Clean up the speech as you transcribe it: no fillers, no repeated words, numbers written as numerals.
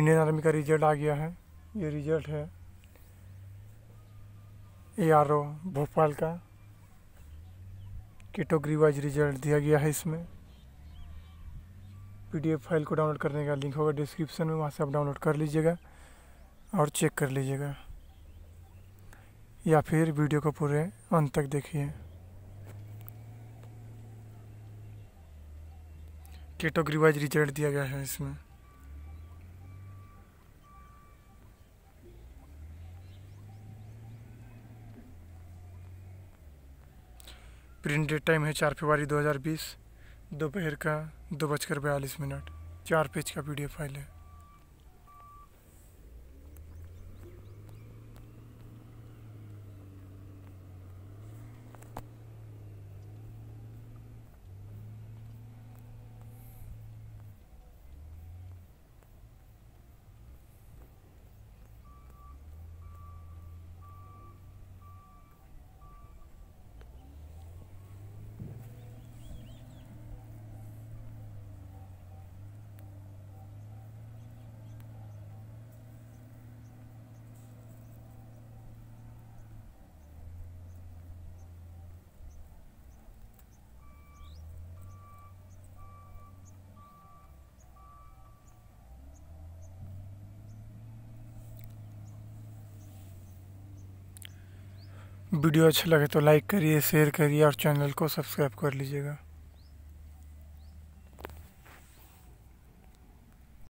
Indian army का result आ गया है। ये रिजल्ट है ARO भोपाल का। कैटेगरी वाइज रिजल्ट दिया गया है। इसमें PDF फाइल को डाउनलोड करने का लिंक होगा डिस्क्रिप्शन में, वहाँ से आप डाउनलोड कर लीजिएगा और चेक कर लीजिएगा, या फिर वीडियो को पूरे अंत तक देखिए। कैटेगरी वाइज रिजल्ट दिया गया है इसमें। प्रिंट डेट टाइम है 4 फरवरी 2020, दोपहर का 2:42। 4 पेज का PDF फाइल है। वीडियो अच्छा लगे तो लाइक करिए, शेयर करिए और चैनल को सब्सक्राइब कर लीजिएगा।